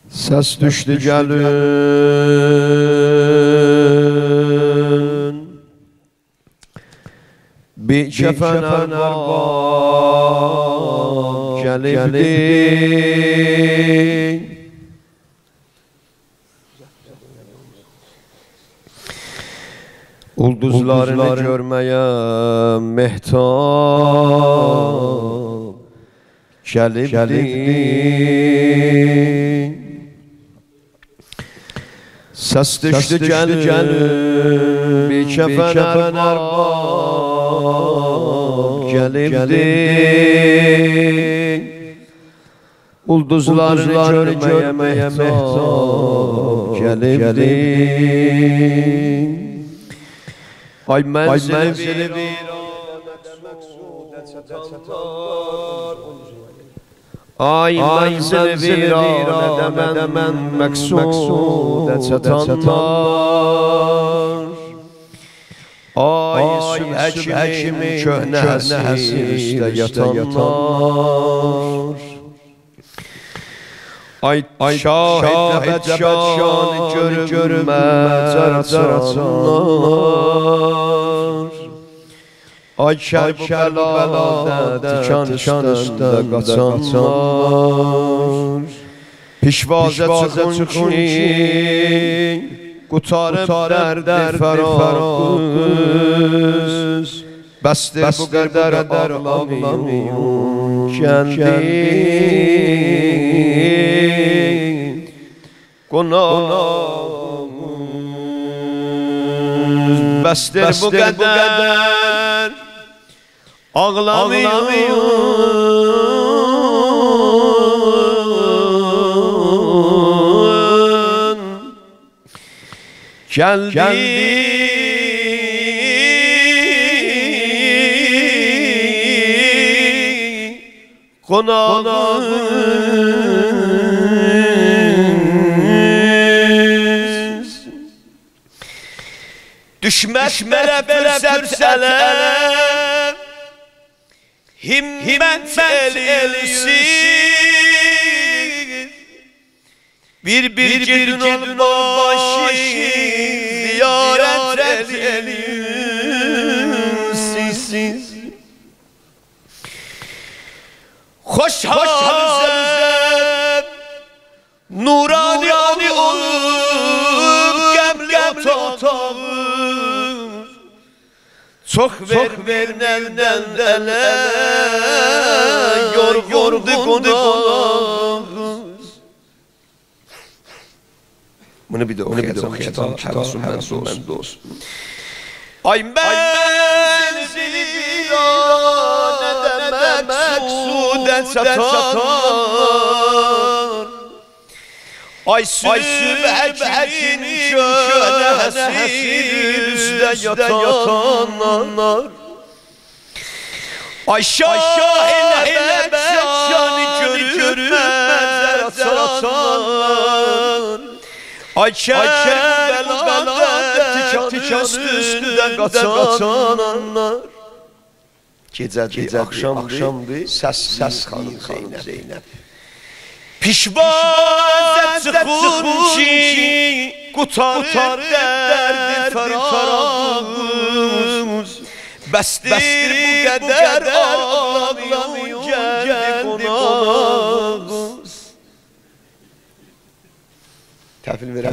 Ses düştü gelin, bir kefener var gelibdi. Ulduzlarını görmeye mehtap gelibdi. Ses düştü gelin, bir kefener var gelibdi. Ulduzlarını görmeye mehtap gelibdi. Ay menzili bir ay menzili bir men meksude çatanlar. Ay sübh kimi köhne hasirde yatanlar. Ay şahit şanı görünmez aratanlar. Ay Kerbela'da tikanışda kaçanlar. Pişvazə çıxın ki qutarıb dərdi fəraqız. Bəsdir bu qədər ağlamayın kendi qonağımız. Bəsdir bu qədər ağlamayın geldi konağımız. Düşmez fürsət ələ, himmet elilsin. Bir gidin ol başı ziyaret elilsin. Hoş halzem nurani olup gemli otağım. Çok vermenden ele yorgundu konağımız. Bunu bir de okuyalım. Hemen dost. Ay menzili virane meksude çatanlar. Ay sübhekin köhne hasirde yatanlar. Ay şahile bekşanı görünmez aratanlar. Ay Kerbela'da tikan üstünde kaçanlar. Gecədir, axşamdır, səs xanım Zeynəb. Pişvazə çıxın ki qutarıb dərdi fərağımız. Bəsdir bu qədər ağlamayın gəldi qonağımız. Təhvil verə.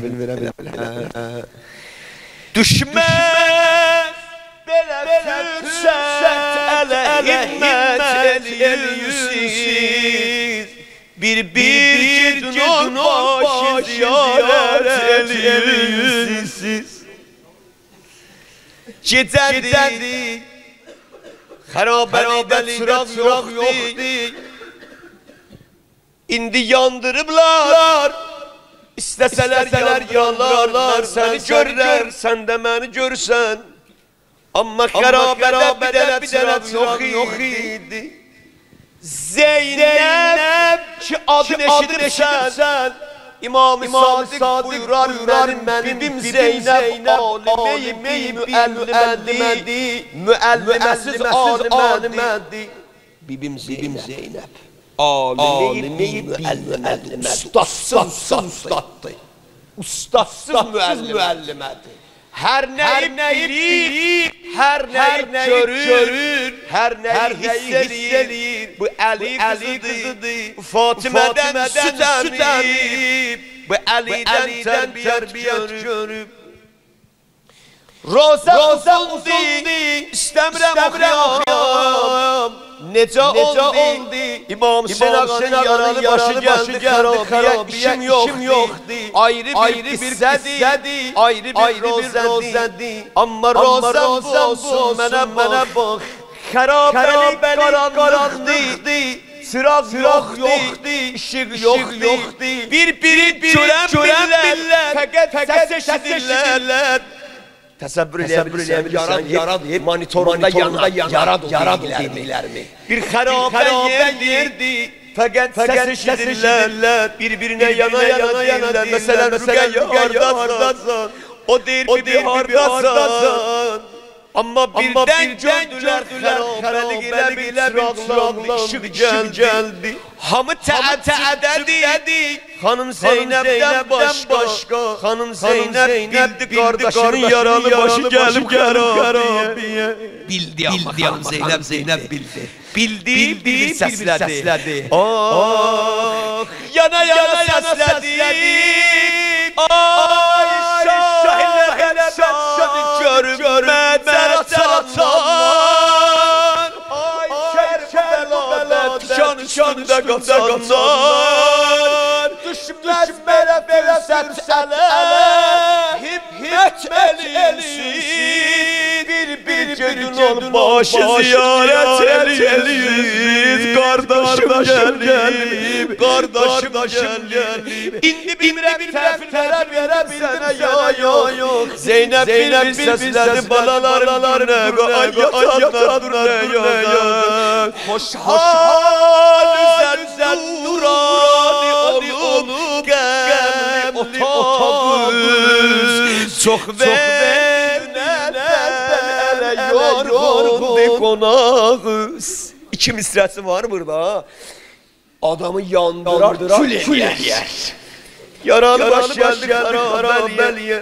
Düşməz belə fürsət ələ himmet elilsin. Bir gidin ol başı ziyaret elilsin. Gecədir, xarabəlidə çıraq yoxdur. İndi yandırıblar, istəsələr yanarlar. Səni görürlər, sən də məni görsən. Amma xarabədə bir dənə çıraq yox idi. Zeynep ki adını eşidirsən, İmam-ı Sadık buyurar mənim bibim Zeynep alime-i müəllimədi, müəlliməsiz alimədi. Bibim Zeynep alimi müəllimədir. Ustatsız müəllimədir. Hər nəyi bilir, hər nəyi görür, hər nəyi hiss eləyir. Bu Əli qızıdır, Fatimədən süt əmib, bu Əlidən tərbiyyət görüb. Roza uzundur, istəmirəm oxuyam. Necə oldu, İmam Hüseyin ağanın yaralı başı gəldi xarabiyə, işim yoxdur. Ayrı bir qissədir, ayrı bir rozədir. Amma rozəm bu olsun, mənə bax. Xarabəlik qaranlıqdır, çıraq yoxdur, işıq yoxdur. Bir-biri görən billər, fəqət səs eşidirlər. Təsəvvür edebilirsən, yara deyib, monitorunda yara deyirlərmi? Bir xərabə yerdi, fəqət səs eşidirlər, bir-birinə yana deyirlər. Məsələn, Rüqəyyə hardasan, o deyir, bibi hardasan. Amma birdən gördülər xərabəlik elə bir çıraqlı işıq gəldi. Hamı təədədi, xanım Zeynəbdən başqa. Xanım Zeynəb bildi qardaşının yaralı başı gəlib xərabiyə. Bildi amma xanım Zeynəb bildi. Bildi səslədi. Ah, yana səslədi. Ay şahillədən şahını görmədər atanlar. Ay Kərbəladan tikan üstündə qaçanlar. Düşməz mənə fürsət ələ, himmət eləyirsin. Bir gedin ol başı ziyarət eləyirsin. Qardaşım gəlib, İndi bilmirəm təhvil verə bilsənə ya yox. Zeynəb bir səslədi balalar nə yatanlar nə yox. Xoşhal üzən nurani olub qəmli otobüs. Çox vernədən ələ yorğundu qonağız. İki misrəsi var burada. Adamı yandırar, kül eləyər. Yaralı baş gəldi xarabəliyə.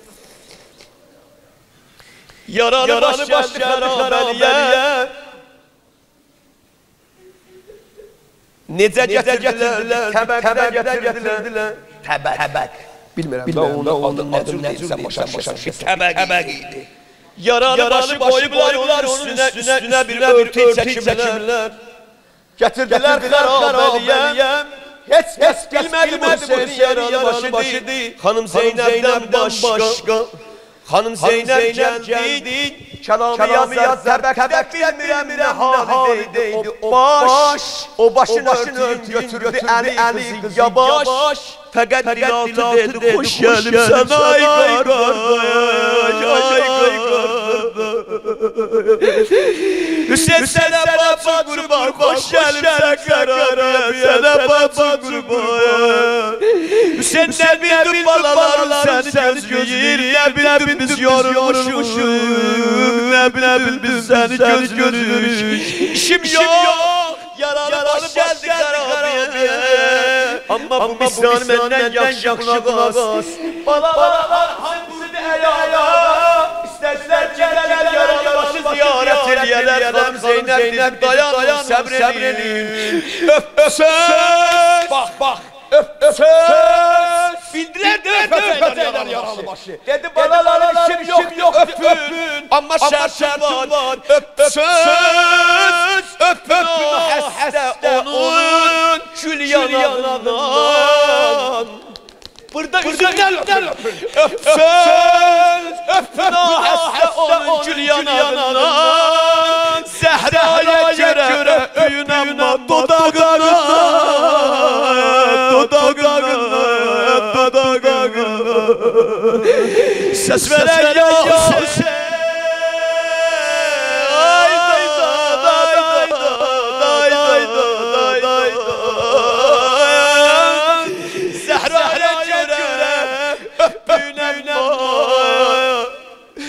Yaralı baş gəldi xarabəliyə. Necə gətirdilər? Təbəkdən gətirdilər. Təbək. Bilmirəm, mən onun adını necə başa təbək idi. Yaralı başı qoyublar onun üstünə bir örtü çəkiblər. Gətirdilər xarabəliyə. Heç bilmədim Hüseyin yaralı başıdır. Xanım Zeynəbdən başqa. Xanım Zeynəb gəldi. Kəlamı yaz təbəkdə bilmirəm nə halı deydi. O başın örtüyüm götürdü Əli qız yabaş. Fəqət dilatı dedi, xoş gəlibsən ay qardaş. Hüseyin sənə bacı qurban, xoş gəlibsən qarabiyə, sənə bacı qurban. Hüseyin nə bildim balaların səni gözləyir, nə bildim biz yorulmuşuq, nə bildim biz səni gözləyir. İşim yox, yaralı baş gəldi qarabiyə. Amma bu misran məndən yaxşı qulaq as. Balalar hangisidir əyağa? İstəslər gələr yaralı başı ziyarət eləyələr. Xanım Zeynəb deyib dayan, səbr eləyin. Öpsöz! Bax, öpsöz! Bildilər öpəcəklər yaralı başı. Dedi balaların işim yox, öpün. Amma şərtim var, öpsöz! Öpün o həstə onun kül yanağından. Burada üzümdən öpün. Öpsöz! Öpün o həstə onun kül yanağından. Zəhraya görə öyün amma dodağından. Səs verər ya Hüseyin.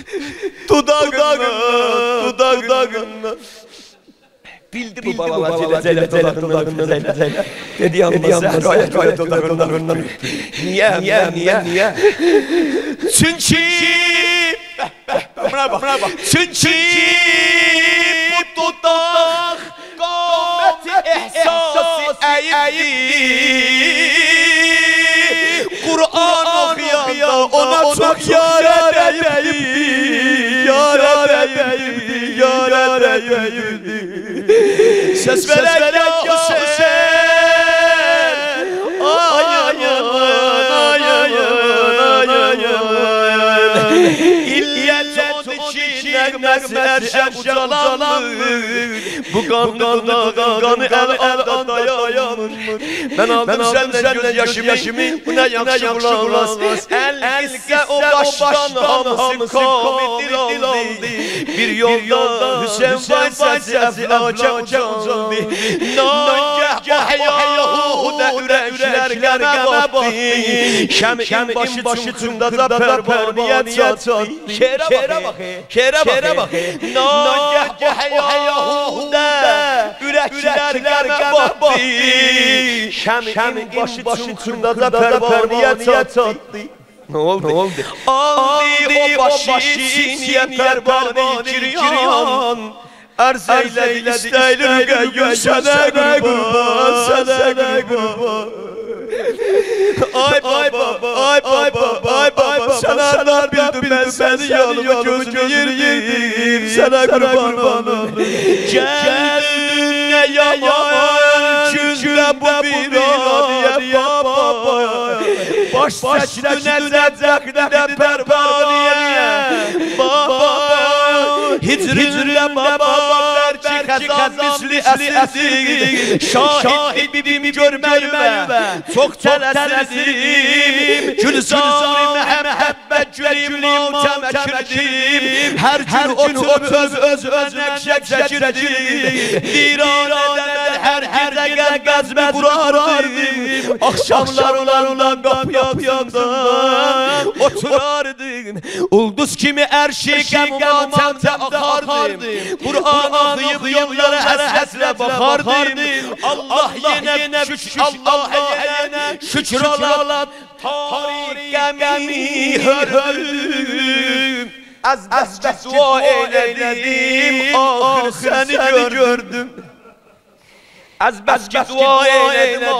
Dudağından. Bildi bu balalar Zeynep Zeynep. Dedi yanına gayet dudaklarından. Niye? Çünkü buna bak. Çünkü bu dudak kâmeti ihsası eğildi. Kur'an okuyanda ona çok yâre değildi. Ses veren ya Hüseyin. Nəğməsi ərşəm ucalanmır. Bu qanı el alda dayanmır. Mən aldım səndən göz yaşımı, bu nə yaxşı qulaq. El qissə o başdan hamısı komik dil oldu. Bir yolda Hüseyin vay səsi əflacə ucaldı. Nagah vahyahudə ürəklər qənə batdı. Şəmin başı çumdaca pərvaniyə çatdı. Şeire bak. Nagah vahyahudə ürəklər qənə batdı. Şəmin başı çumdaca pərvaniyə çatdı. Ne oldu? Aldı o başı niye pervane giriyan. Arz eyledi isteylir gayyum sana kurban. Ay baba sana dar bildim ben seni yolumu gözümü yerim sana kurban olur. Geldin ne yaman günde bu viraniye baba. Baş saçlı nezecekte pervaneye baba. Hicrinle baba derçi kazan misli esir. Şahit bibimi görmeyime çok telesizim. Gülzar-ı mehabbet gülüm mavtem ekirdim. Her gün oturup öz nekşek çekirdim. Viraneden her gece gazme kurardım. Akşamlarla kapıyanda oturardım. Ulduz kimi erşek matemde akardım. Kur'an okuyup yollara hasretle bakardım. Allah yine şükür ola tarik gemimi hördüm. Az dua eyledim ahir seni gördüm. Az dua eyledim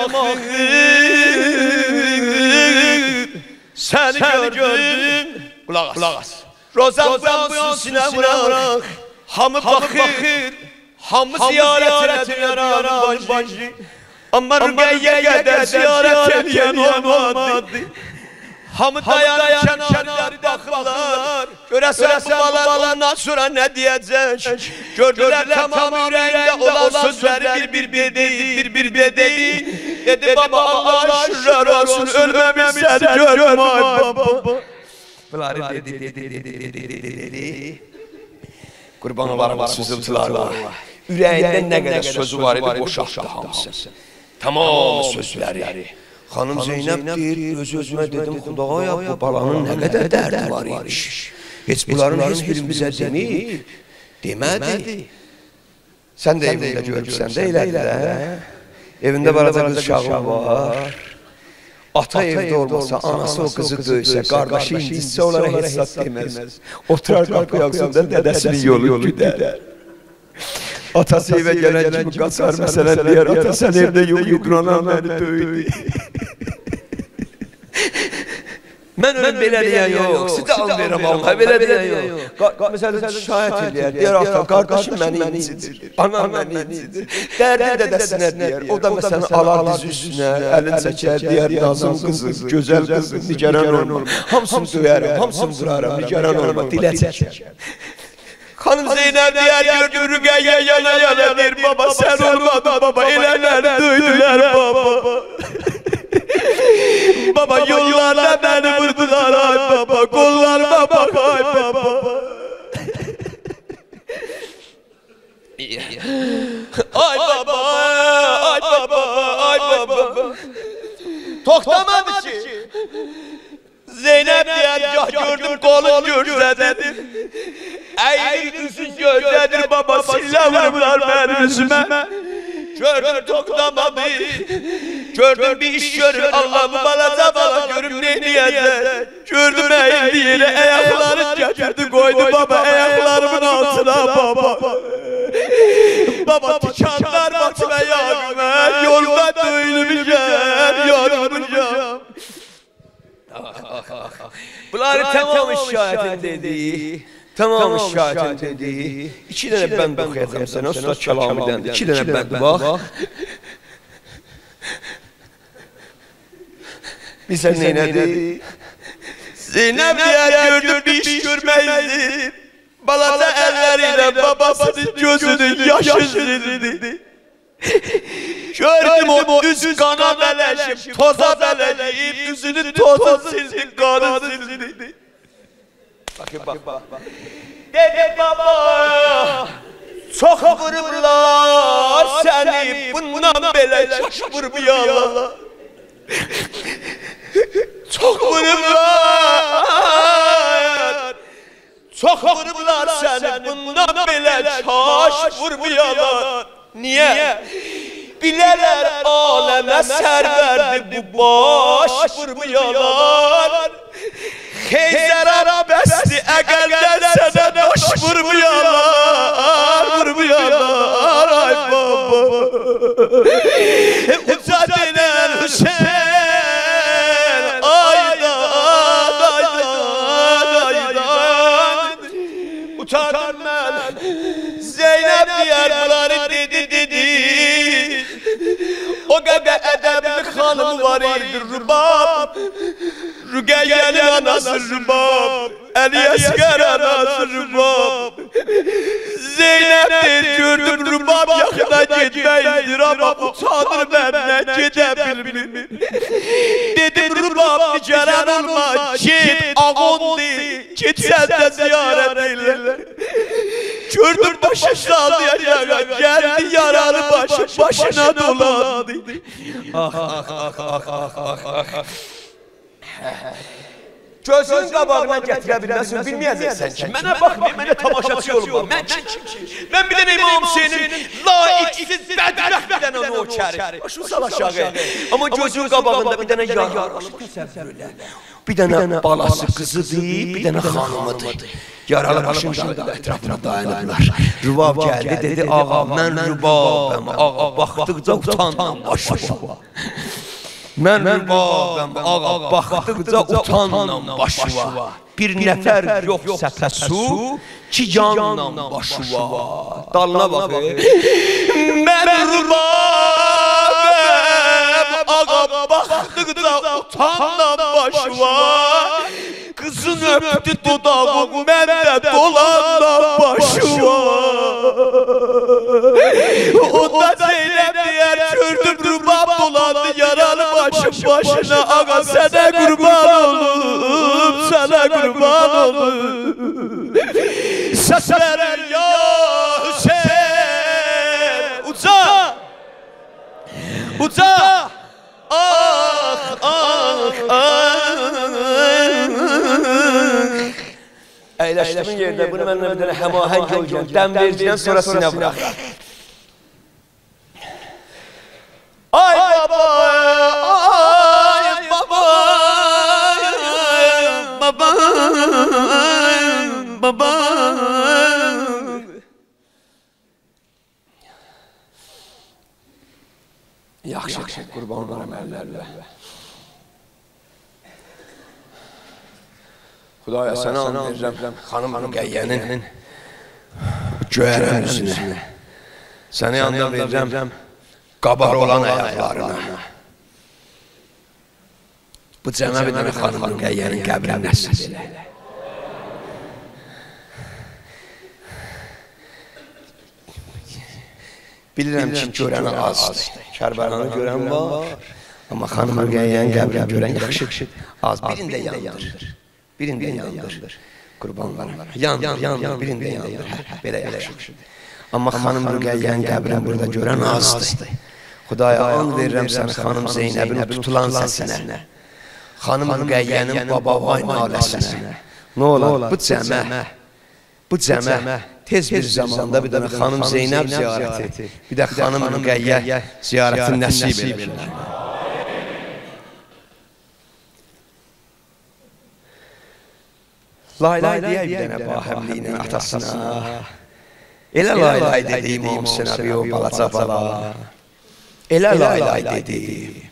ahir seni gördüm. Kulak as. Rozan buyansın sinevrak. Hamı bakır, hamı ziyaret ediyorum bacı. Ama rügeye kadar ziyaret ediyen olmadı. Hamı dayan kenarlar bakırlar. Göresen bu balarından sonra ne diyecek? Gördüler tamam yüreğinde olan sözleri bir değil. Dedi baba Allah şükürler olsun ölmemiş seni görmem baba. Bunları dedi. Kurban olarım sızıltılar var. Ürəyindən nə qədər sözü var idi, boşaltdı hamısı. Tamam sözləri. Xanım Zeynəb deyir, öz-özümə dedim, Xudaya bu balanın nə qədər dərdi var imiş. Heç bunların heç birimizə demir, demədi. Sən də evində görürsən də elədi də. Evində balaca qız uşağı var. Ata evdə olmasa, anası o qızı döysə, qardaşı incitsə, onlara heç zat deməz. Oturar qapı yaxsında dədəsinin yolu güdər. Atası evə gələn kimi qaçar, məsələn deyər, ata sən evdə yoxdur, anam məni döydü. Mən ölüm belə deyən yox, sizə almayıram Allah, belə deyən yox. Məsələn, şahət eləyər, deyər, ata, qardaşım məni incidir, anam məni incidir. Dərdi dədəsinə deyər, o da məsələn alar dizi üstünə, əlin çəkər, deyər, nazım qızım, gözəl qızım, nigaran olma. Hamısını döyərəm, hamısını vuraram, nigaran olma, dilə çəkər. Xanım Zeynəb deyər, gördüm rüqəyə yana deyir, baba sən olmadın baba, elələr döydülər baba. Baba yollarla bəni vurdular ay baba, qollarıma bak ay baba. Ay baba, ay baba, ay baba. Toxtamadı ki. Zeynep deyər, gördüm qolun görsədir. Əyir üzün gözlədir baba, sillə vururlar mənim üzümə. gördüm toklamadı. Gördüm bir iş görür, Allah'ım balaca bala görüm ne niyede. Gördüm eğildi yere, ayakları getirdi koydu baba, ayaklarımın altına baba. Baba tikanlar batma yağıma, yolda döyülmüşem, yorulmuşam. Bunları tamam şahitin dedi. Tamam şahitin dedi. İki tane ben bakıyordum sana, usta Kəlamiden. İki tane ben bak. Bilsen neynədir? Zeynep diğer gördüm bir iş görmeydi. Balaca elleriyle babasının gözünün yaşı sildi. Gördüm o üst kana beleşip, toza beleşip, yüzünün tozu sildi, kanı sildi. Bakın bak. Dedi baba, çok vururlar seni, bundan böyle çaş vurmuyorlar. Çok vururlar, çok vururlar seni, bundan böyle çaş vurmuyorlar. Niye? Bileler aleme serverdi bu baş vurmuyorlar. Xeyzer arabesti əqəldən sənə baş vurmuyorlar, ay baba. Uca denen Hüseyin, aydan. Utandım ben, Zeynep diğer bunları dedi. O kadar edebli hanım var idi Rübab. Rüqeyye'nin anası Rübab, Ali Esker anası Rübab. Zeynep gördüm Rübab yakına gitmeydir ama utanır benden gidebilmem. Dedim Rübab gelen olma, git ağondu, git sen de ziyaret eyle. Gördüm başı sağlayacağı, geldi yaralı başına dolandı. Gözünün qabağına gətirə bilməsin, bilməyəcəksən ki, mənə baxmayın, mənə tamaşaçı olma, mən kim? Mən bir dənə İmam Hüseynin laiksiz, bədbəxt bir dənə onu o kəri. Başını sal aşağı. Amma gözünün qabağında bir dənə yaralı təsəvvürlə. Bir dənə balası qızıdır, bir dənə xanımıdır. Yaralı başında ətrafına dayanırlar. Rübab gəldi, dedi, ağa, mən Rübabəm, ağa, baxdıqca utandım başıma. Mən Rübabəm, ağa, baxdıqca utandım başıma. Bir nəfər yox səpəsu, ki canla başıma. Dalına baxır. Mən Rübabəm, ağa, baxdıqca utandım başıma. Kızın öptü dudağım, mən də dolandım başıma. Onda Zeynep deyər, gördüm Rübab dolandı yaralı başına. Ağa sənə qurban olub, sənə qurban olub. Səs verir ya Hüseyin, uca. Əyləşdiğin yerdə bunu mənimlə bir dənə həmahəng olacaq. Dəm vericdən sonra sinə bırax. Ay baba, baba. Yaxşı, qurban olaram əllərlə. Xudaya sənə an verirəm, xanım Rüqeyyənin göyərən üzünə. Sənə yanda verirəm, qabar olan ayaqlarına. Bu cəmə bir dənə xanım Rüqeyyənin qəbrin nəsib elə. Bilirəm ki, görəni azdır. Kərbəlanı görən var. Amma xanım Rüqeyyənin qəbrin görən yaxşı az. Birində yandır. Birində yandır. Qurbanlarım. Yandır, birində yandır. Belə yaxşıdır. Amma xanım Rüqeyyənin qəbrin burada görən azdır. Xudaya an verirəm səni xanım Zeynəbin tutulan səsinə. Xanım Rüqeyyənin baba vay naləsinə. Nə olar? Bu cəmə tez bir zamanda bir dənə xanım Zeynəb ziyarəti, bir də xanım Rüqəyyə ziyarəti nəsib edirlər. Laylay deyək bir dənə Bahəmlinin atasına. Elə laylay dedi İmam Sinəvi o balaca bala. Elə laylay dedi.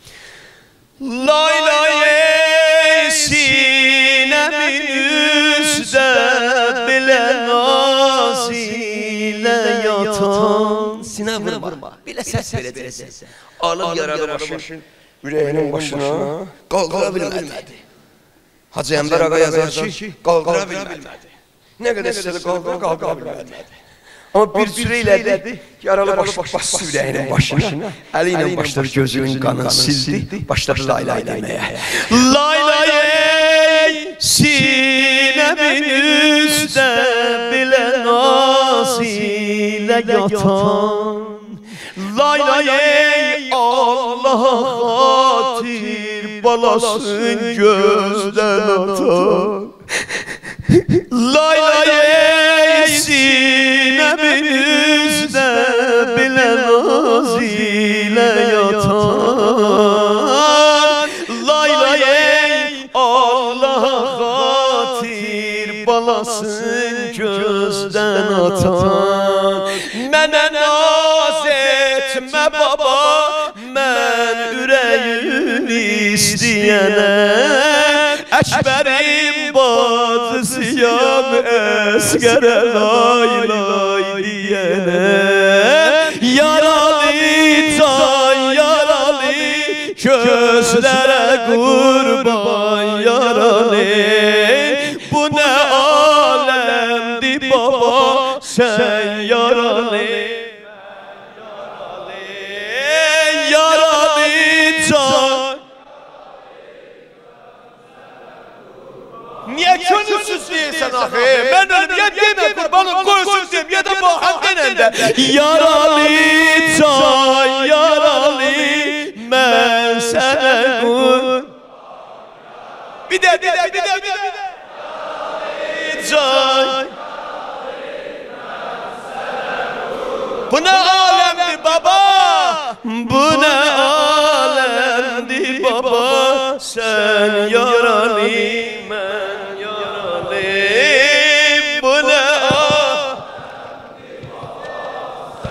Laylay sinəmin üzdə bilə naz ilə yatan. Sinə vurma, bilə səs verəcəksən. Alıb yaralı başın, ürəyinin başına qaldıra bilmədi. Hacı Əmbər ağa yazar ki, qaldıra bilmədi. Nə qədər istədi qaldıra bilmədi. Amma bir sürə ilədi, yaralı bastı ürəyinin başına, əli ilə başladı gözünün qanını sildi, başladı laylay deməyə. Laylay sinəmin üstə bilə naz ilə yatan. Laylay Allah'a xatir balasın gözdən atan. Laylay sinəmin üzdə bilə naz ilə yatan. Laylay Allah'a xatir balasın gözdən atan. Mənə naz etmə baba, mən ürəyini istəyənəm. Əkbərim bacısıyam əsgərə laylay deyənəm. Yaralı can yaralı, gözlərə qurban yaralı. Bu nə aləmdir baba, sən yaralı. Yaralı can. Niye könülsüz değilsen ahi? Ben ölüm ya deme kurbanım koysun diyeyim ya da baham denende. Yaralı can yaralı, ben sana kur. Bir de. Can. Bu ne alemdi baba? Bu ne alemdi baba? Sen yaralı, ben yaralı. Bu ne alemdi baba?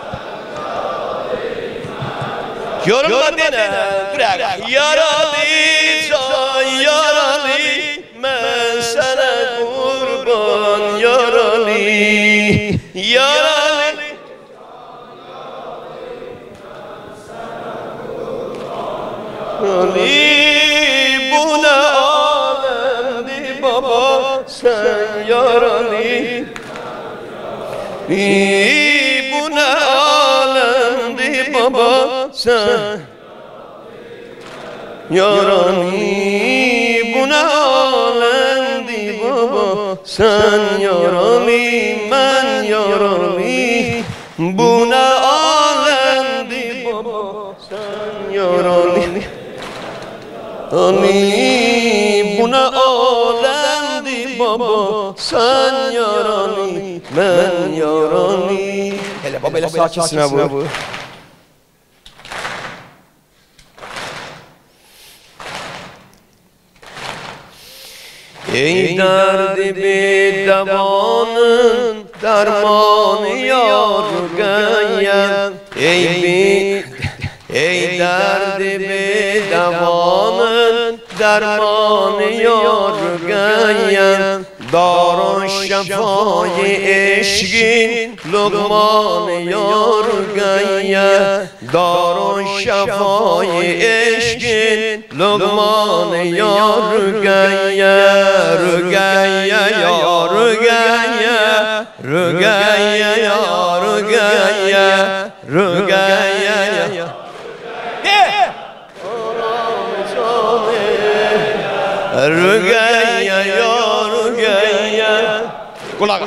Yorumla dene, bırak. Yaralı, can yaralı, ben sana kurban yaralı. Yaralı. Bu ne alemdi baba, sen yaralı. Bu ne alemdi baba, sen yaralı. Bu ne alemdi baba, sen yaralı, ben yaralı. Bu ne alemdi baba, sen yaralı. Ali bu ne alemdi baba, sen yaralı, ben yaralı. Hele baba hele sakinsin ha bu. Ey derdi bir devanın dermanı yar Rüqəyyə. Ey derdi bir devanın dermanı yar Rüqəyyə. Darun şefayı eşkin Luqman yar Rüqəyyə. Darun şefayı eşkin Luqman yar Rüqəyyə. Rüqəyyə ya Rüqəyyə, Rüqəyyə ya Rüqəyyə, Rüqəyyə ya. Rüqəyyə ya Rüqəyyə. Kulak.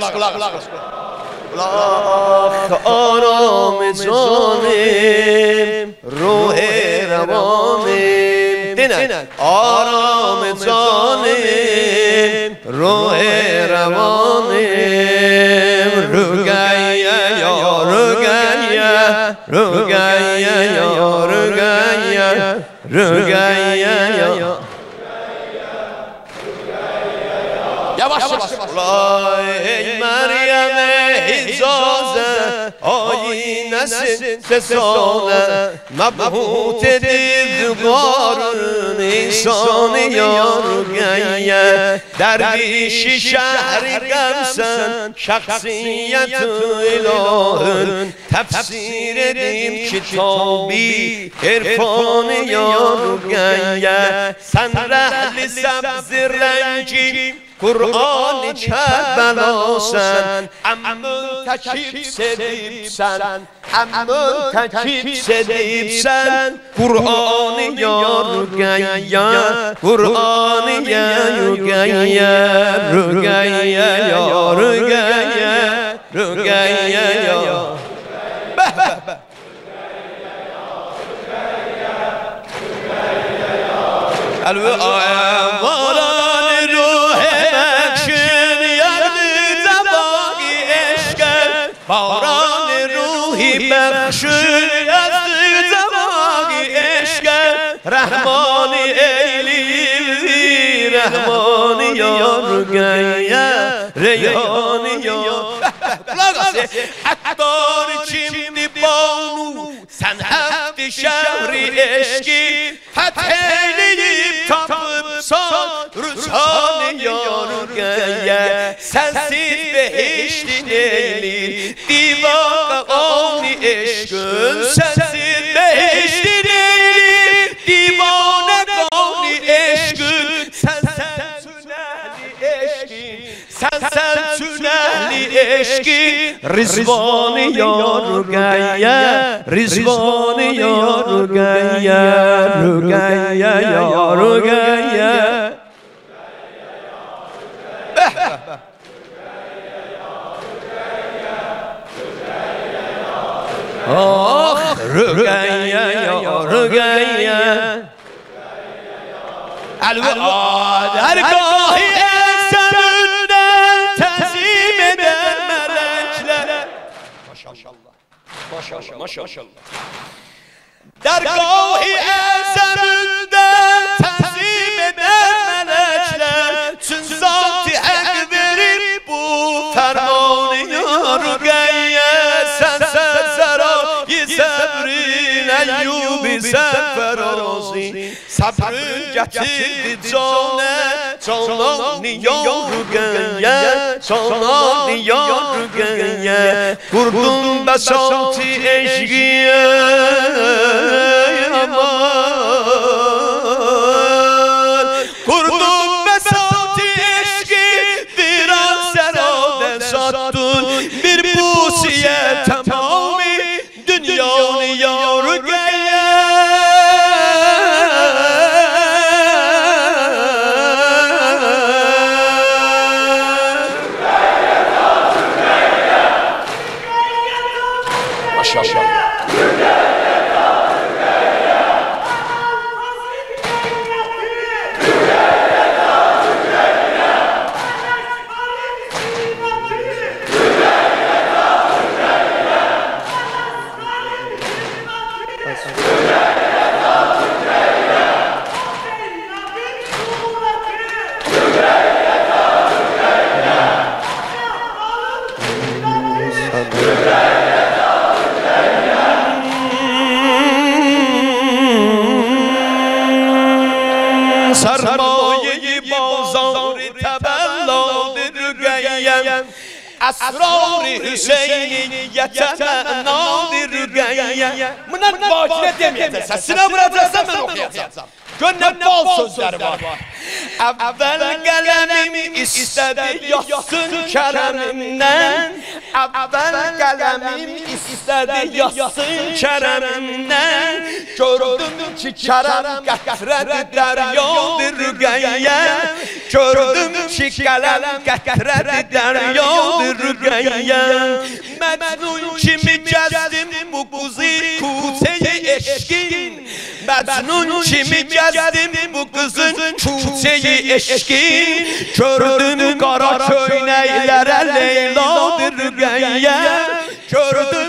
Aram canım, ruh-i revanım. Dine. Aram canım, ruh-i revanım. Rüqəyyə Rügeye ya Rügeye Rügeye ya Yavaş yavaş ey Meryem'e hicaze aynesin fesale mebhut edildi garın insanı yargeye dervişi şehri gemsen şahsiyet-i ilahın tefsir edip kitabı irfan-ı yargeye sen rehli sebzi rengi Kur'an-ı Kerbelasen Emmün tekip sedipsen Emmün tekip sedipsen Kur'an-ı yargeye Kur'an-ı yargeye Rügeye ya Rügeye Rügeye ya Beh beh beh Elve ayavarani ruhe bekşin yerdi zebagi eşke Bağrani ruhi bekşin yerdi zebagi eşke Rahmani eyli Rahmani yargeye Reyhani yargeye Hattar şimdi banu sen hefti şehri eşki Fetheyleyip tapıpsan rüzhan-ı yargeye Sensiz behiştin eylir divaka kavni eşkün Sensiz behiştin eylir divane kavni eşkün Sen tüneli eşkin Sen tüneli eşkin Rizvan-ı yargeye Rizvan-ı yargeye Rügeye ya Rügeye Ah Rügeye ya Rügeye Elveda dergâh-ı eseründen tezim eder melekler Maşallah Maşallah Dergâh-ı eseründen tezim eder melekler Çün zat-ı hak verip bu ferman-ı yargeye Sen serserâ-i sebrin eyyûb-i serferazi Sabrın getirdi canı yargeye Canı yargeye Kurdum besat-ı eşkiye Kurdum besat-ı eşki Viran serade sattun Bir busiye tamami Dünyanı yargeye Maşallah Sermaye-i bazar-ı tebelladır gayyen Esrar-ı Hüseyin'i yetemenadır gayyen Bunlar bakire demeyeceğiz, sesine vuracaksan ben okuyacağım Gönlüm bal sözleri var Evvel kalemim istedi yazsın keremimden Evvel kalemim istedi yazsın keremimden Gördüm ki kerem getiredi deryadır gayyen Gördüm ki kalem getiredi deryadır gayyen Mecnun kimi gezdim bu kuzi kuteyi eşkin Mecnun kimi gezdim bu kızın kuteyi eşkin Gördüm kara köyneyler Leyla'dır gayyen Gördüm kara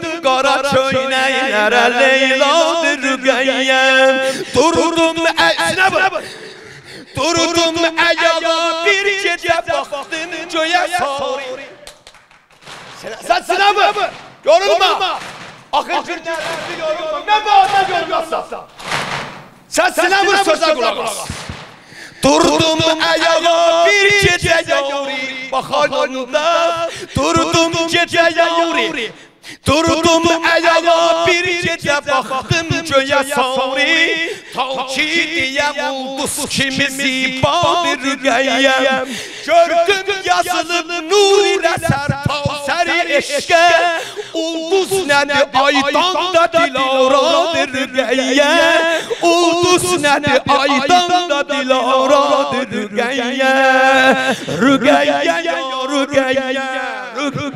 yara köynəklərə Leyladır Rüqəyyəm. Durdum əzinə durdum ayağa bir gecə baxdım göyə sarı. Sən sınavı yorulma. Axır günlərdə yorulma. Mən bu adam yorulmazsam. Sən sınavı sözə qulaq as. Durdum ayağa bir gecə yavri baxanda. Durdum gecə yavri. Durdum ayağa bir gecə baxdım göyə sarı. Ta ki deyəm ulduz kimi ziba bir Rüqəyyəm. Gördüm yazılıb nur ilə sərtasəri eşqə. Ulduz nədir aydan da dilaradır Rüqəyyəm. Ulduz nədir aydan da dilaradır Rüqəyyəm. Rüqəyyəm ya Rüqəyyəm.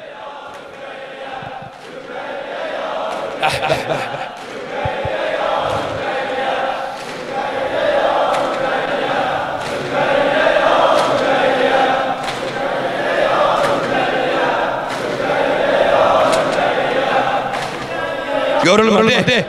Yorulma de.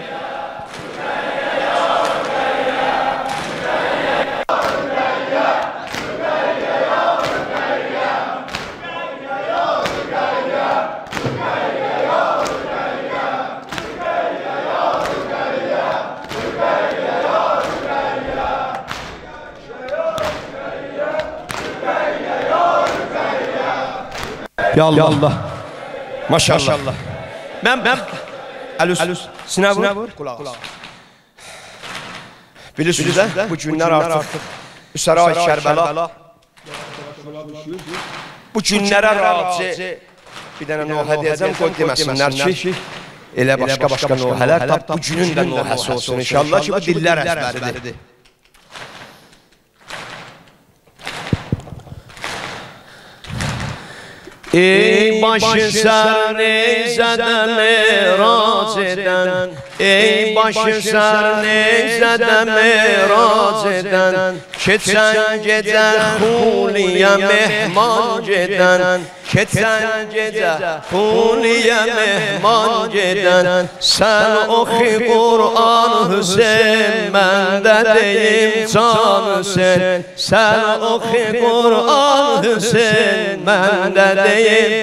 Ya Allah. Maşallah. Ben Alus. Sinavur. Kulaq as. Bilirsiniz də, bu günlər artıq Üsəray Kərbəla. Bu günlərə rahatcı bir dənə nohə deyəcəm, qoy deməsinlər ki, elə başqa nohələr tap bu günün də nohəsi olsun inşallah ki, bu dillər əzbəridir. Ey başı sər neyzədən merac edən, ey başı sər neyzədən merac edən, keçən gecə xuliyə mehman gedən, keçən gecə xuliyə mehman gedən, sən oxi Qur'an Hüseyin, mən də deyim can Hüseyin, sən oxi Qur'an Hüseyin, mən də deyim.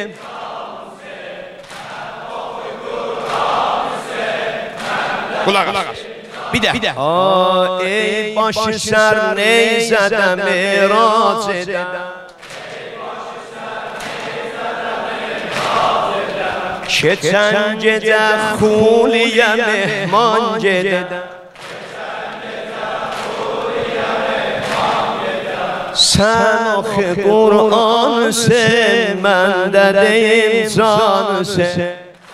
Kulaq as. Bir də. Ey başı sər neyzədən merac edən, keçən gecə xuliyə mehman gedən, sən oxi Qur'an Hüseyin, mən də deyim can Hüseyin.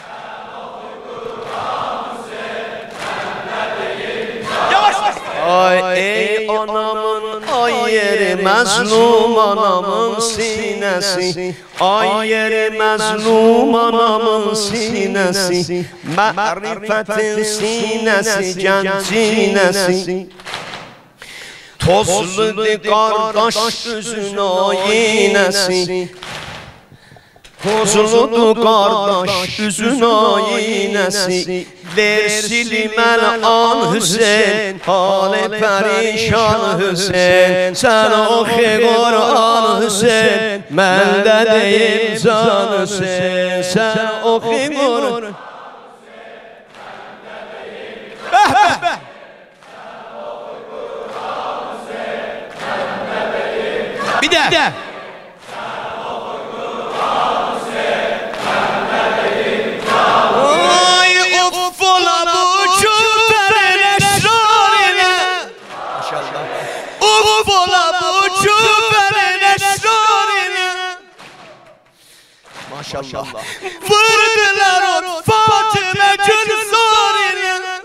Ay ey anamın ay yeri məzlum anamın sinəsi, ay yeri məzlum anamın sinəsi, mərifətin sinəsi, gəncinəsi. Tozludur qardaş üzün ayinəsi, tozludur qardaş üzün ayinəsi. Versili mən Hüseyin, hali pərişan Hüseyin, sən oxi Qur'an Hüseyin, mən də deyim can Hüseyin, sən oxi Qur'an Hüseyin. Bir də. Ay uf ola bu küpərin esrarına, uf ola bu küpərin esrarına. Maşallah. Vurdular o Fatime Gülzarına.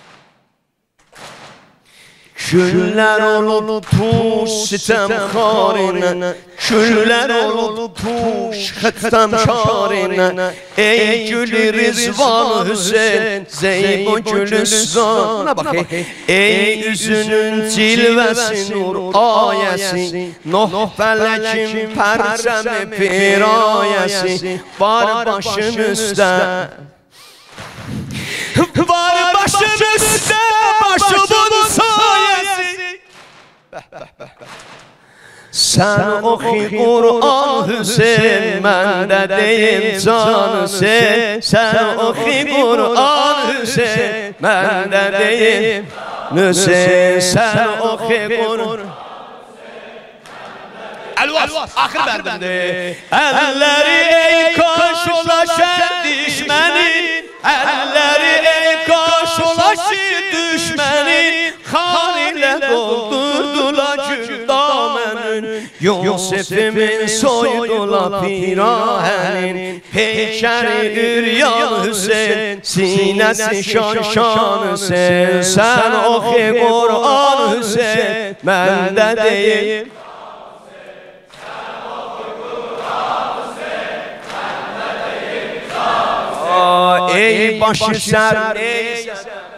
Küller olup tuş sitem karine, küller olup tuş xətəm şarine. Ey gülü Rizvan Hüseyin, Zeyb o gülüstan. Ey üzünün cilvəsi nur ayəsi, Nuh fələkin pərsəmi pirayəsi, var başın üstə. Var başım üstte başımın sayesi. Sen oku Kur'an Hüseyin, ben de deyim can Hüseyin. Sen oku Kur'an Hüseyin, ben de deyim Hüseyin. Sen oku Kur'an. Elvas, ahir bendimdi. Elleri ey karşılaşan düşmenin, elleri ey karşılaşan düşmenin, kan ile doldurdular cüdamenin. Yusuf'imin soydular pirahenin, heykeli üryan Hüseyin, sinesi şan Hüseyin. Sen oku Kur'an Hüseyin, ben de deyim. Ey başı ser, ey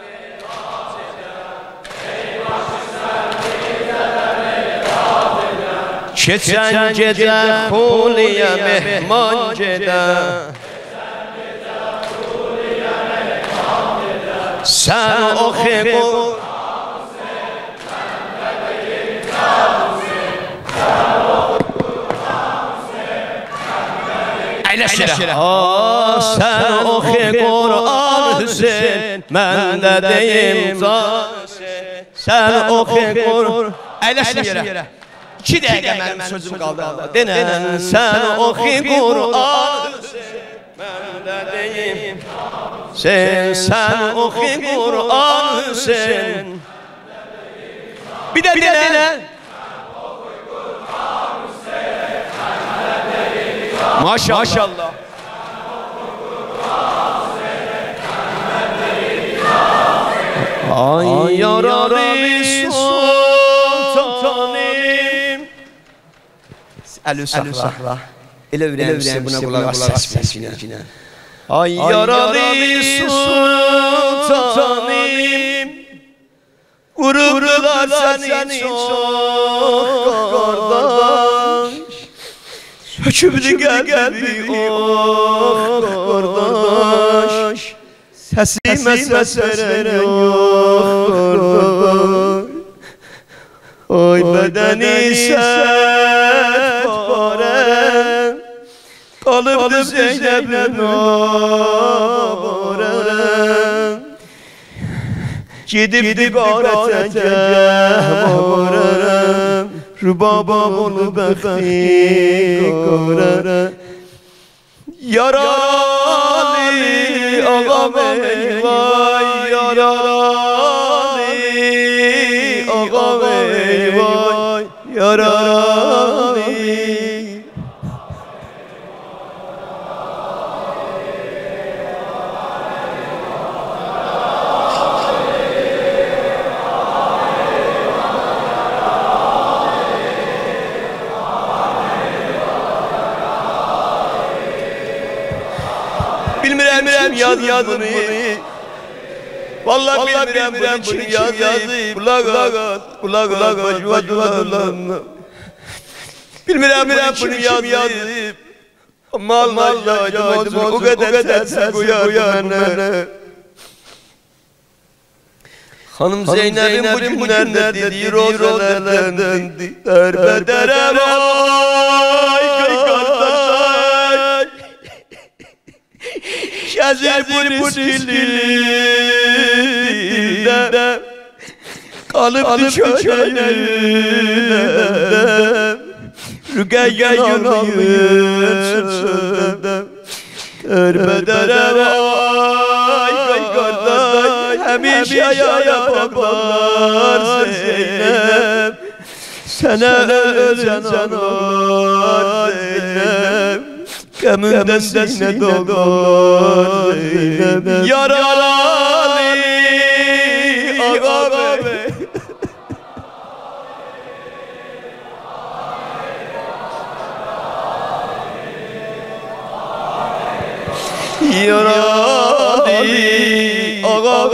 geçen gece Huliye mehman gede, sen oku sen oku Kur'an Hüseyin, ben de deyim sen oku Kur'an. Əyləşin yerə. 2 dəqiqə mənim sözüm qaldı. Denən sen oku Kur'an Hüseyin, ben de deyim sen oku Kur'an Hüseyin. Bir de denən Maşallah. Ay yaralı sultanım. Əlü saxla. Elə ürəyimsə buna qulaq as səsinə. Ay yaralı sultanım, vururlar səni çox qardaş. Hökümlü qəlbi ox qardaş, səsimə səs verən yox qardaş. Oy bədəni sət barəm, qalıbdı Zeynəbin abarəm. Gedibdi qarətə varərəm, rübabam onu bəxti qarərəm. Yaralı ağam eyvay, yaralı ağam eyvay, yaralı. Bilmirəm yaz bunu. Vallahi bilmirəm bunu yazı. Kulak vacıvadulan. Bilmirəm bunu yazı. Ama Allah yacım o kadar sensiz koyar bana. Hanım Zeynep'in bu günlerde dediği rozelerdendi. Derbedere vay kardeş. Şazir bu dilinde kalıp köşelerinde Rügeyye yanalıyım Derbedere vay kardeş. Hemişe yaya bakar Zeynep, sana ölen canar Zeynep, gömünde sine dolar Zeynep. Yaralı ağam yaralı ağam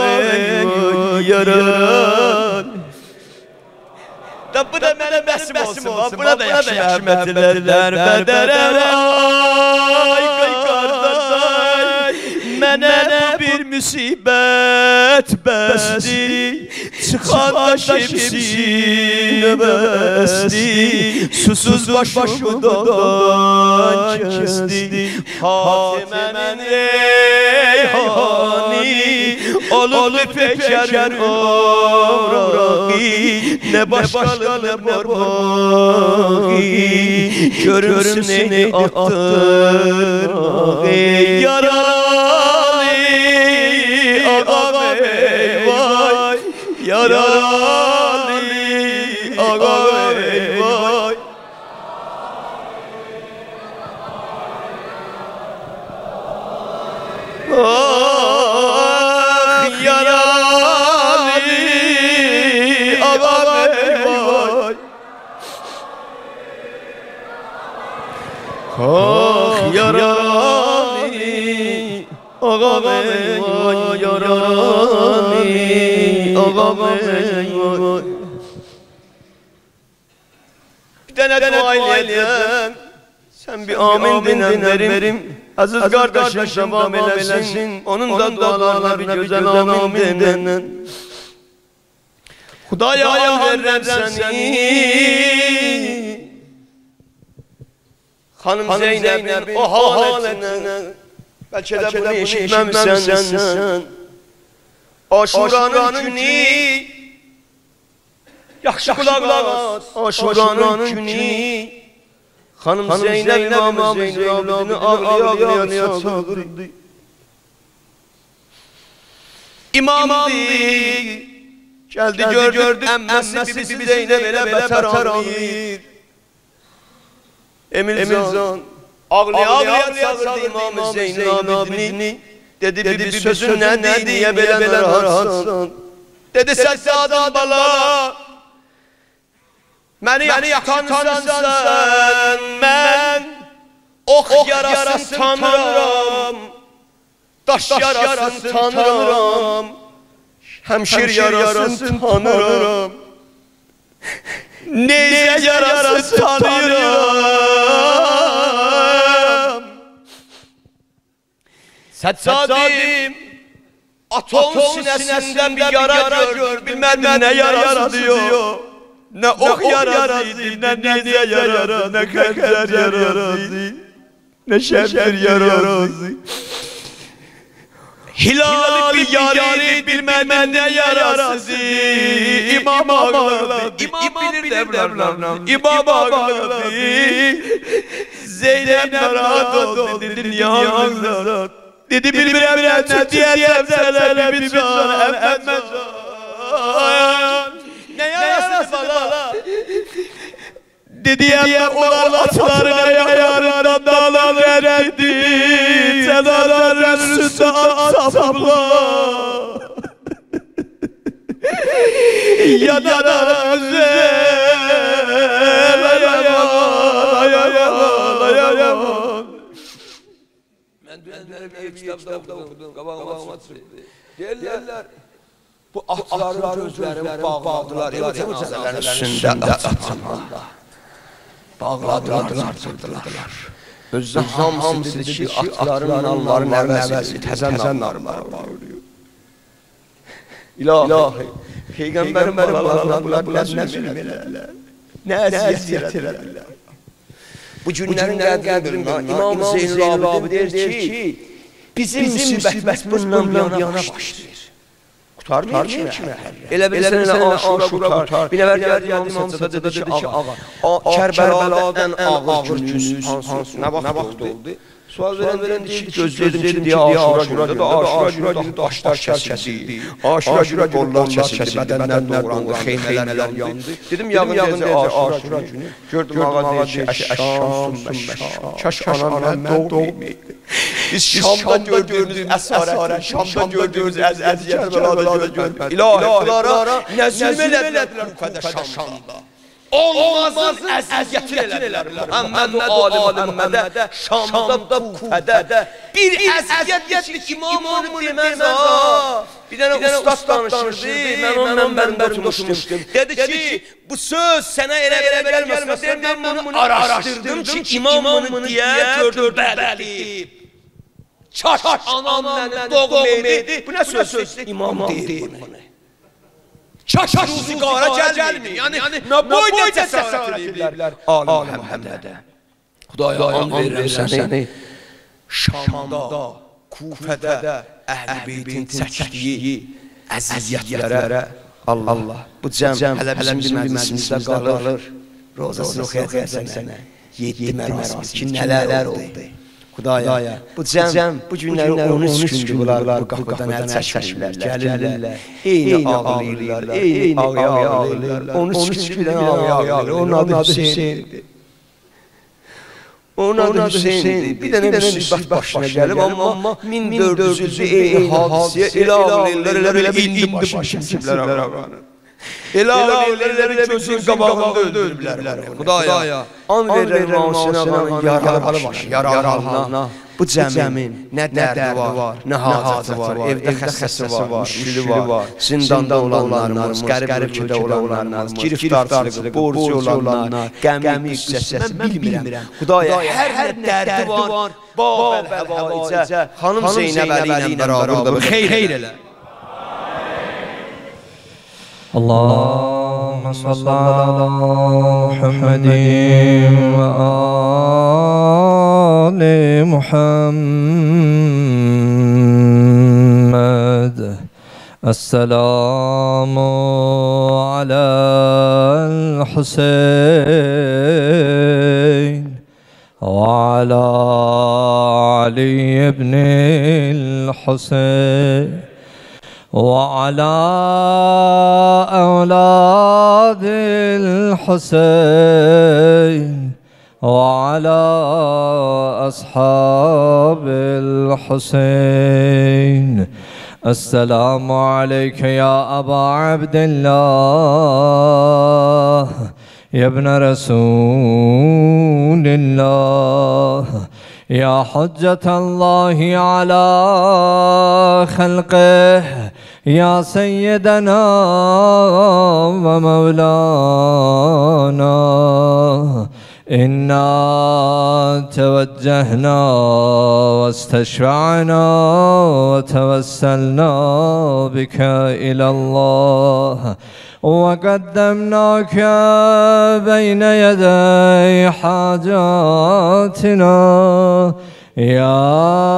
yaralı. Bu da mənə bəsim olsun, buna da yaxşı mətilərlər. Bədərə ay qardaş, mənə bir müsibət bəsdi, çıxanda şemsiyə bəsdi, susuz başımdan kəsdi. Hatimənin reyhani, oldu peşərin avrağı, nə başqalı nə barmağı, görünsün ey attırmağı. Yaralı ağam eyvay, yaralı ağam eyvay. Ah yaralı ağam eyvay. Ah yaralı ağam eyvay, yaralı ağam eyvay. Bir tane dua eyleyem, sen bir amin dinlerim. Aziz kardeşim devam eylesin, onun da dualarına bir güzel amin denen. Hudaya verrem seni, Hanım Zeynep'in o haletine, belki de bunu eşitmemişsen. Aşuranın günü, yaxşı kulağlar, Aşuranın günü, Hanım Zeynep İmam Zeynep'ini ağlaya çağırdı. İmamdı, geldi gördü emmesi bizi Zeynep elə beter ağlayır. Emilcan ağlaya çağırdı İmam Zeynep'ini. Dedi bir sözün nədir diye belə rahatsan. Dedi səddadan bala, məni yaxşı tanırsan, mən ox yarasın tanıram, daş yarasın tanıram, həmşir yarasın tanıram, neyzə yarasın tanıram. Səccadim atom sinəsində bir yara gör, bilmədim nə yarası diyor. Ne ok yarası, ne neyze yarası, ne kalpler yarası, ne şemdir yarası. Hilal yari bilmem ne yarası, İmam ağladı, İmam bilir devranım, İmam ağladı. Zeynep narat oldu, dedi niyazat. Dedi bilmem ne diyesem seler bir can, emmem can. Ne yarası bala? Dedi emme olan atlarına yarından dağlar verdi. Cenaların üstüne at sapla. Yanar güzel, ayaman. Ben dünenleri bir kitapta okudum, kabağıma çıktı. Derler, bu atların gözlerini bağladılar, cenazelerin üstünde atmanla. Bağladılar, tutdular. Özü hamısı ki, atların nalların əvəzi, təzən nallar bağırıyor. İlahi, Peyğəmbərin balalarına bunlar nə bilmirlər, nə əziyyət yerədirlər. Bu günlərin qədrində İmam Zeynul abi deyir ki, bizim müsibət bundan yana başlayır. Kurtarmıyor ki. Elə bilirsən Aşura kurtar. Bir nəfər gəldi İmam Səccada dedi ki, ağa, Kərbəlada ən ağır gününüz hansı, nə vaxt oldu? Sual verən ki, gözlədim ki, deyə Aşura günüdür. Aşura günü daşlar kəsildi. Aşura günü qollar kəsildi, bədənlər doğrandı, xeymələr yandı. Dedim, yağın deyəcək Aşura günü. Gördüm, ağa deyir ki, əşşamsun məşşam. Kaş anam mən doğmayaydı. Biz Şamda gördüğümüz əsarət, Şamda gördüğümüz əziyyət, Kərbəlada görmədik. İlahi, nə zülm elədilər bu qədər Şamda. Olmazın əziyyətin elədilər. Muhammed Ali Muhammedə, Şamda, Kufədə bir əziyyət ki, imam onu deməz ha. Bir dənə ustad danışırdı, mən onunla bərində oturmuşdum. Dedi ki, bu söz sənə elə gəlməsin. Mən bunu araşdırdım ki, imam onu deyə gördüm, bəli. Çaş anam mənim doğmeydi. Bu nə söz? İmam deyir bunu. Çaş ruzi qara gəlmir. Yəni nə boyda cəsarət edirlər Ali Məhəmmədə. Xudaya and verirəm səni. Şamda, Kufədə Əhl-i Beytin çəkdiyi əziyyətlərə Allah. Bu cəm hələ bizim məclisimizdə qalır. Rozasını oxuyacaqsan sənə. 7 mərasim ki, nələr oldu. Xudaya, bu cəm bu günləri 13 gün bunlar bu qapıdan əl çəkmirlər, gəlirlər, eyni ağlayırlar, eyni ağlayırlar, 13 gündən ağlayırlar, onun adı Hüseyndir. Onun adı Hüseyndir, bir dənə müsibət başına gəlib, amma 1400-cü eyni hadisiyə elə ağlayırlar, elə indi başına çəkiblər ağlanır. Elə ağlayırlar, gözün qabağında öldürürlər. Xudaya, an verirəm Aşinəvanın yaralına. Bu cəmin nə dərdi var, nə hacəti var, evdə xəstəsi var, müşkülü var, zindanda olanlarımız, qərib ölkədə olanlarımız, giriftarçılığı, borcu olanlar, qəmi, qüssəsi, mən bilmirəm. Xudaya, hər dərdi var, Babel Həvaicə, xanım Zeynəb Əli ilə bərabər, xeyr elə. اللهم صل على محمد وآل محمد السلام على الحسين وعلى علي بن الحسين وعلى أولاد الحسين وعلى أصحاب الحسين السلام عليك يا أبا عبد الله يا ابن رسول الله يا حجة الله على خلقه يا سيدنا ومولانا إنا توجهنا واستشفعنا وتوسلنا بك إلى الله وقدمناك بين يدي حاجاتنا يا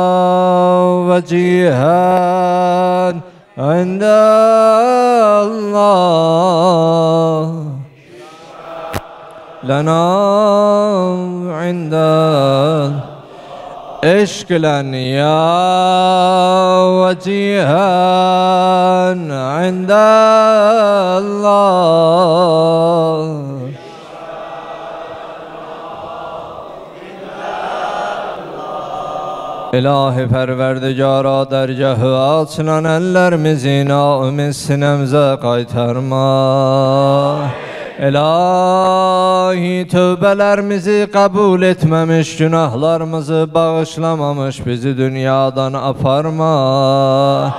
وجيها عند الله لنا عند اشكلا يا وجيها عند الله İlahi perverdigara dergahı açılan ellerimizi naimiz sinemize kaytarma. İlahi tövbelerimizi kabul etmemiş, günahlarımızı bağışlamamış bizi dünyadan aparma.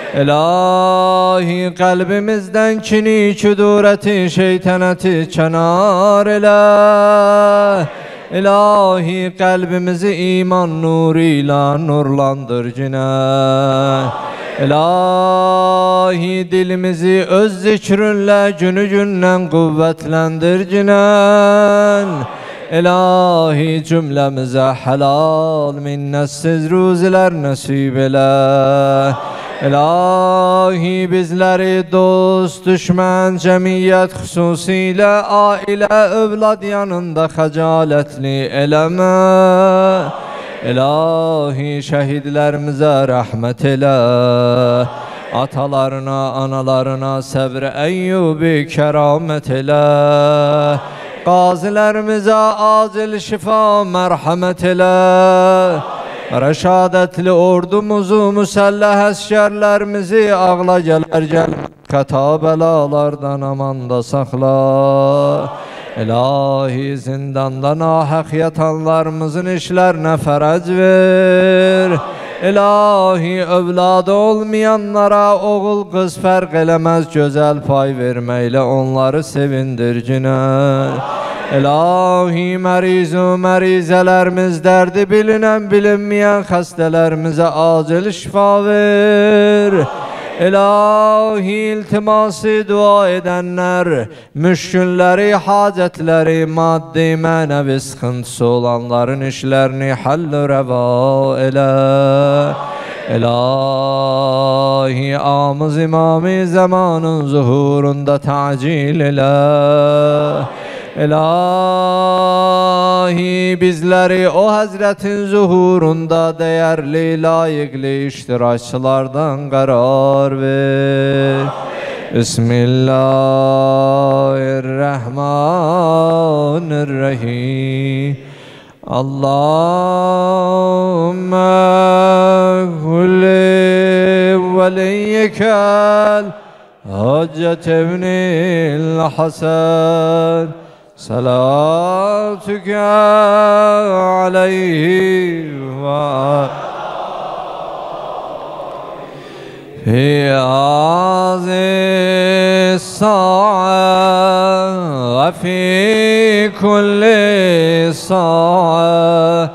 İlahi kalbimizden kini, küdureti, şeytaneti kenar ile. İlahi kalbimizi iman nuruyla nurlandır cine. İlahi dilimizi öz zikrünle günü günden kuvvetlendir cinen. İlahi cümlemize helal minnetsiz ruziler nasip eyle. İlahi bizleri dost, düşman, cemiyet hususiyle aile, evlad yanında hacaletli eleme. İlahi şehitlerimize rahmet ele. Atalarına, analarına sabr eyyubi keramet ele. Gazilerimize acil şifa merhamet ele. Reşadetli ordumuzu, müsellah askerlerimizi ağla gelir kata belalardan amanda sakla. İlahi zindanda nahak yatanlarımızın işlerine ferec ver. İlahi evladı olmayanlara oğul kız fark elemez, güzel pay vermeyle onları sevindir cine. İlahi merizelerimiz, derdi bilinen bilinmeyen hastalarımıza acil şifa ver. İlahi iltiması dua edenler, müşkülleri, hacetleri, maddi manevi sıkıntısı olanların işlerini hall-ü reva eyle. İlahi amız imami zamanın zuhurunda tacil eyle. İlahi bizleri o Hazretin zuhurunda değerli, layıklı iştirakçılardan karar ver. Bismillahirrahmanirrahim. Allahümme kulli veliyyekel Hacet ibnil Hasan salatüke aleyhi ve fi aziz sa'a ve fi kulli sa'a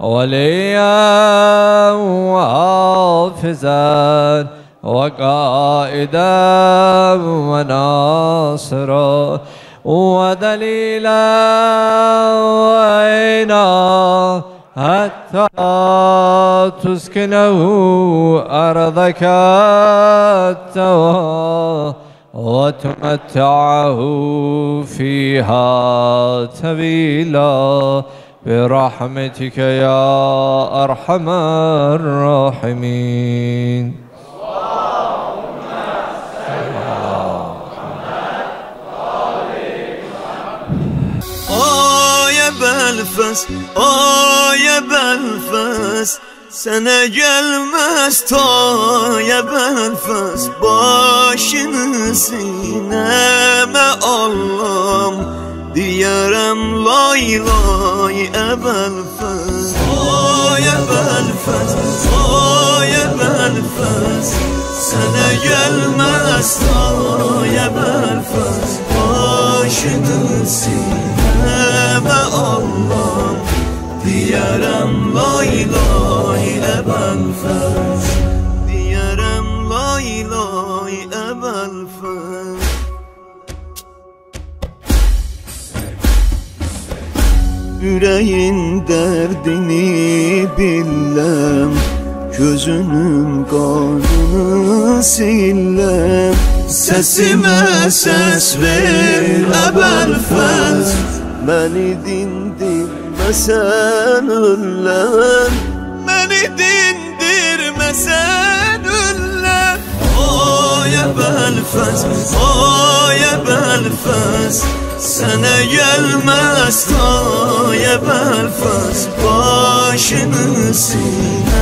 veliyen ve hafizan ve kaiden ve nasira ودليلا وعينا حتى تسكنه أرضك وتمتعه فيها طويلا برحمتك يا أرحم الراحمين. Belfast, oya Belfast, sana gelmez toya Belfast, başını sineme Allah'ım diyarım lay lay Belfast. Oya Belfast, oya Belfast, sana gelmez toya Belfast, başını sineme Allah'ım diyarım lay lay Belfast, diyarım lay lay Belfast. Yüreğin derdini bilem, gözünün kanını silem, sesime ses ver Belfast, beni dindirmesen ölüm, beni dindirmesen ölüm. Oya Belfast, oya Belfast, sana gelmez toya Belfast, başını sil